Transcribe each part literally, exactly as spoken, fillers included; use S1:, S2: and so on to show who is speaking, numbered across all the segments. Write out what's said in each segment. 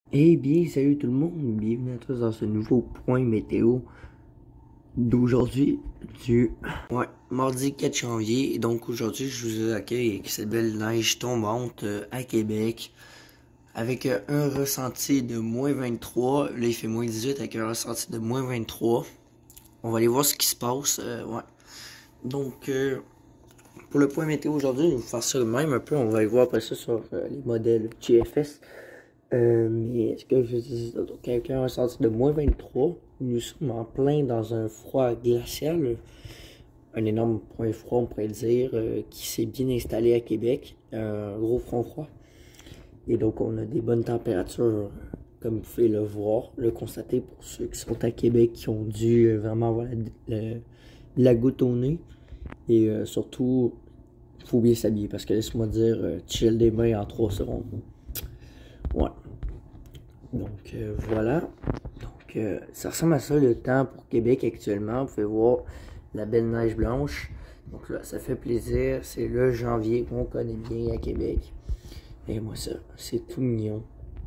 S1: Eh bien, salut tout le monde, bienvenue à tous dans ce nouveau point météo d'aujourd'hui, du ouais, mardi quatre janvier. Et donc aujourd'hui, je vous accueille avec cette belle neige tombante euh, à Québec, avec euh, un ressenti de moins vingt-trois. Là, il fait moins dix-huit avec un ressenti de moins vingt-trois. On va aller voir ce qui se passe. Euh, ouais. Donc, euh, pour le point météo aujourd'hui, je vais vous faire ça de même un peu. On va aller voir après ça sur euh, les modèles G F S. Euh, mais est-ce que je dis, donc avec un ressenti de moins vingt-trois, nous sommes en plein dans un froid glacial, un énorme point froid on pourrait dire, euh, qui s'est bien installé à Québec, un gros front froid. Et donc on a des bonnes températures, comme vous pouvez le voir, le constater pour ceux qui sont à Québec, qui ont dû euh, vraiment avoir la, la, la goutte au nez. Et euh, surtout, il faut bien s'habiller parce que laisse-moi dire, euh, chill des mains en trois secondes. Ouais. Donc euh, voilà. Donc euh, ça ressemble à ça le temps pour Québec actuellement. Vous pouvez voir la belle neige blanche. Donc là, ça fait plaisir. C'est le janvier qu'on connaît bien à Québec. Et moi ça, c'est tout mignon.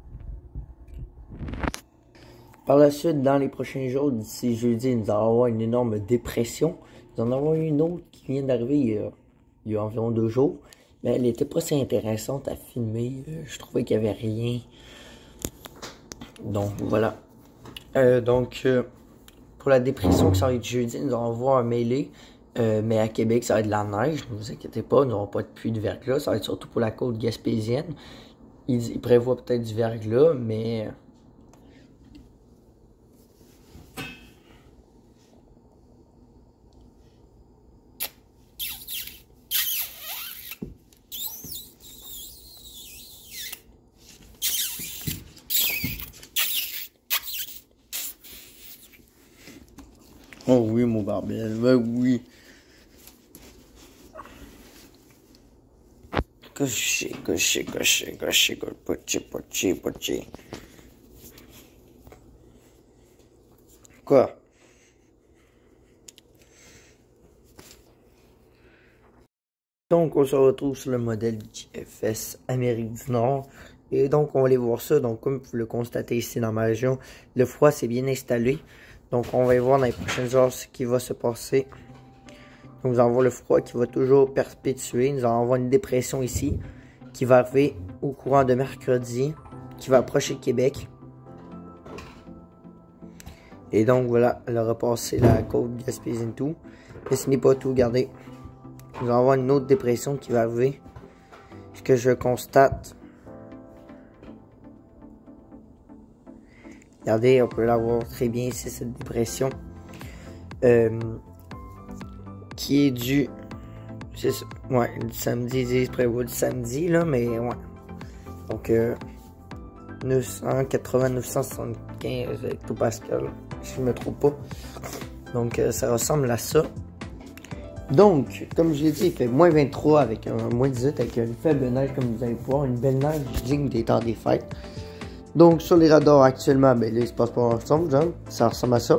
S1: Par la suite, dans les prochains jours, d'ici jeudi, nous allons avoir une énorme dépression. Nous en avons une autre qui vient d'arriver il, il y a environ deux jours. Mais elle n'était pas si intéressante à filmer. Je trouvais qu'il n'y avait rien. Donc voilà. Euh, donc euh, pour la dépression qui ça va être jeudi, nous allons voir un mêlé. Euh, mais à Québec, ça va être de la neige. Ne vous inquiétez pas, nous n'aurons pas de pluie de verglas. Ça va être surtout pour la côte gaspésienne. Ils, ils prévoient peut-être du verglas, mais oh oui, mon barbel, ben oui. Coché, coché, coché, coché, coché, coché, coché. Quoi? Donc, on se retrouve sur le modèle G F S Amérique du Nord. Et donc, on va aller voir ça. Donc, comme vous le constatez ici dans ma région, le froid s'est bien installé. Donc, on va aller voir dans les prochaines heures ce qui va se passer. Donc, nous allons voir le froid qui va toujours perpétuer. Nous allons avoir une dépression ici qui va arriver au courant de mercredi, qui va approcher Québec. Et donc, voilà, elle a repassé la côte Gaspésie et tout. Mais ce n'est pas tout, regardez. Nous allons avoir une autre dépression qui va arriver. Ce que je constate. Regardez, on peut la voir très bien ici, cette dépression. Euh, qui est due. C'est ça. Ouais, du samedi, ils prévoient du samedi, là, mais ouais. Donc, euh, neuf cent quatre-vingts neuf cent soixante-quinze hectopascal, si je ne me trompe pas. Donc, euh, ça ressemble à ça. Donc, comme je l'ai dit, il fait moins vingt-trois avec un moins dix-huit, avec une faible neige, comme vous allez voir, une belle neige digne des temps des fêtes. Donc, sur les radars actuellement, ben là, il se passe pas ensemble, genre, ça ressemble à ça.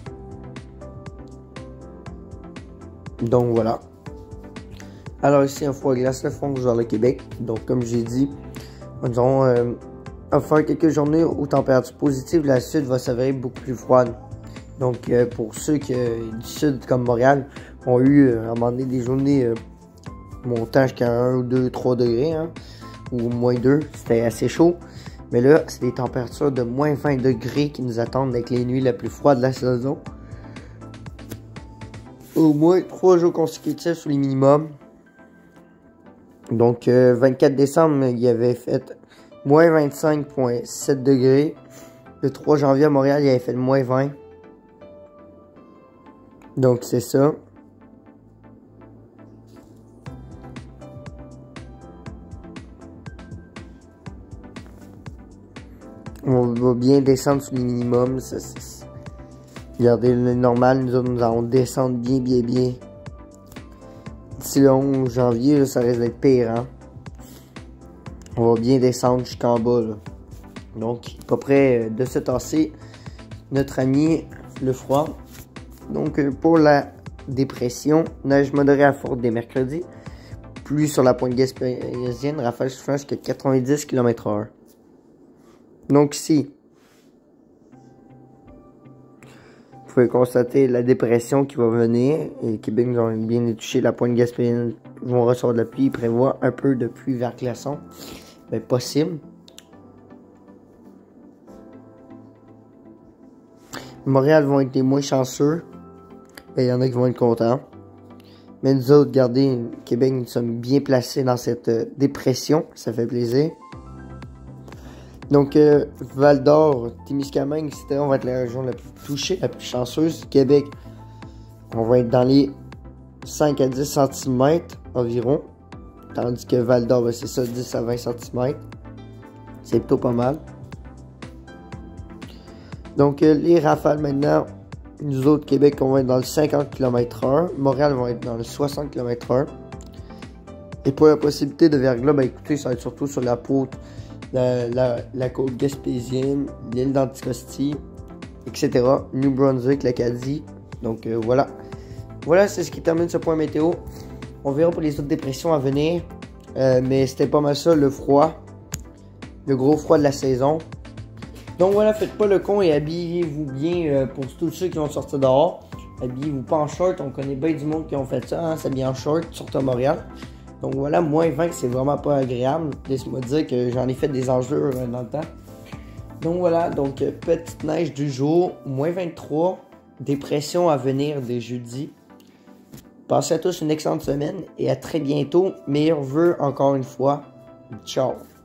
S1: Donc, voilà. Alors, ici, un froid glace le fond vers le Québec. Donc, comme j'ai dit, nous allons euh, faire quelques journées où température positive, la sud va s'avérer beaucoup plus froide. Donc, euh, pour ceux qui, euh, du sud, comme Montréal, ont eu euh, à un moment donné des journées euh, montant jusqu'à un, deux, trois degrés, hein, ou moins deux, c'était assez chaud. Mais là, c'est des températures de moins vingt degrés qui nous attendent avec les nuits les plus froides de la saison. Au moins trois jours consécutifs sur les minimums. Donc, euh, vingt-quatre décembre, il y avait fait moins vingt-cinq virgule sept degrés. Le trois janvier à Montréal, il avait fait moins vingt. Donc, c'est ça. On va bien descendre sous les minimums. Ça, ça, regardez, le normal, nous, nous allons descendre bien, bien, bien. D'ici le onze janvier, là, ça risque d'être pire. Hein? On va bien descendre jusqu'en bas. Là. Donc, pas près de se tasser notre ami le froid. Donc, pour la dépression, neige modérée à forte dès mercredi. Pluie sur la pointe gaspésienne, rafale soufflant jusqu'à quatre-vingt-dix kilomètres heure. Donc ici, vous pouvez constater la dépression qui va venir. Et Québec nous a bien touché. La pointe gaspésienne vont recevoir de la pluie. Ils prévoient un peu de pluie vers glaçon. Ben, possible. Montréal vont être les moins chanceux. Ben, il y en a qui vont être contents. Mais nous autres, regardez, Québec, nous sommes bien placés dans cette euh, dépression. Ça fait plaisir. Donc, euh, Val-d'Or, Témiscamingue, et cetera, on va être la région la plus touchée, la plus chanceuse. Québec, on va être dans les cinq à dix centimètres environ. Tandis que Val-d'Or, ben, c'est ça, dix à vingt centimètres. C'est plutôt pas mal. Donc, euh, les rafales maintenant, nous autres, Québec, on va être dans le cinquante kilomètres heure. Montréal va être dans le soixante kilomètres heure. Et pour la possibilité de verglas, ben écoutez, ça va être surtout sur la côte, la, la, la côte gaspésienne, l'île d'Anticosti, et cetera. New Brunswick, l'Acadie. Donc euh, voilà. Voilà, c'est ce qui termine ce point météo. On verra pour les autres dépressions à venir. Euh, mais c'était pas mal ça, le froid. Le gros froid de la saison. Donc voilà, faites pas le con et habillez-vous bien euh, pour tous ceux qui vont sortir dehors. Habillez-vous pas en short, on connaît bien du monde qui ont fait ça, hein, s'habiller en short, surtout à Montréal. Donc voilà, moins vingt, c'est vraiment pas agréable. Laisse-moi dire que j'en ai fait des enjeux euh, dans le temps. Donc voilà, donc euh, petite neige du jour, moins vingt-trois, dépression à venir dès jeudi. Passez à tous une excellente semaine et à très bientôt. Meilleurs vœux encore une fois. Ciao!